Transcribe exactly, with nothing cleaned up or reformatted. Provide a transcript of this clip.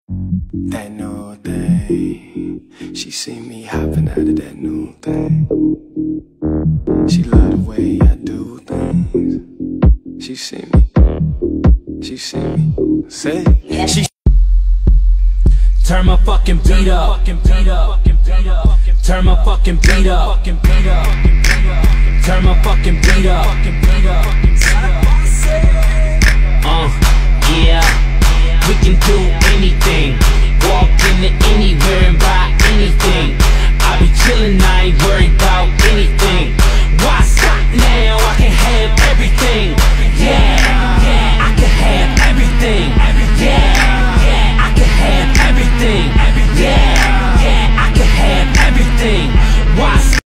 That new thing, she see me hopping out of that new thing. She love the way I do things. She see me, she see me, say she. Turn my fucking beat up, turn my fucking beat up, turn my fucking beat up.